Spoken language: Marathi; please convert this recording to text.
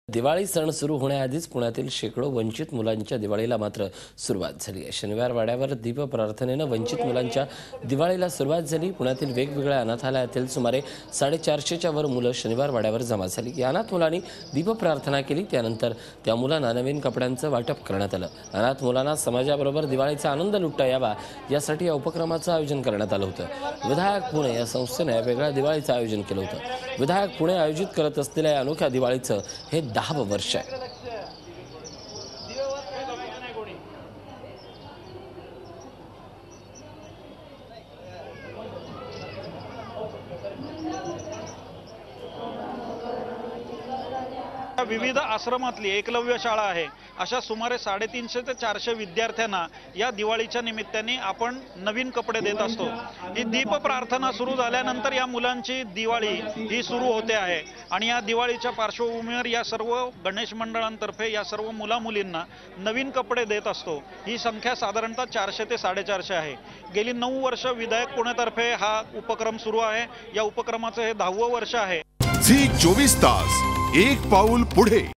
दिवाळी सण सुरू होण्याआधीच पुण्यातील शेकडो वंचित मुलांच्या दिवाळीला मात्र सुरुवात झाली आहे। शनिवार वाड्यावर दीप प्रार्थनेने वंचित मुलांच्या दिवाळीला सुरुवात झाली। पुण्यातील वेगवेगळ्या अनाथालयातील सुमारे 450च्या वर मुलं शनिवार वाड्यावर जमा झाली। या अनाथ मुलांनी दीप प्रार्थना केली। त्यानंतर त्या मुलांना नवीन कपड्यांचं वाटप करण्यात आलं। अनाथ मुलांना समाजाबरोबर दिवाळीचा आनंद लुटता यावा यासाठी या उपक्रमाचं आयोजन करण्यात आलं होतं। विधायक पुणे या संस्थेने वेगळ्या दिवाळीचं आयोजन केलं होतं। विधायक पुणे आयोजित करत असलेल्या या अनोख्या दिवाळीचं हे 10वे वर्ष आहे। विविध आश्रमातली एकलव्य शाळा आहे। अशा सुमारे 350 ते 400 विद्यार्थ्यांना या दिवाळीच्या निमित्ताने आपण नवीन कपडे देत असतो। ही दीप प्रार्थना सुरू झाल्यानंतर या मुलांची दिवाळी ही सुरू होते आहे आणि या दिवाळीच्या पार्श्वभूमीवर या सर्व गणेश मंडळांतर्फे या सर्व मुला-मुलींना नवीन कपडे देत असतो। ही संख्या साधारणतः 400 ते 450 आहे। गेली 9 वर्ष विधायक पुणेतर्फे हा उपक्रम सुरू आहे। या उपक्रमाचं हे 10वे वर्ष आहे। झी 24 तास एक पाऊल पुढे।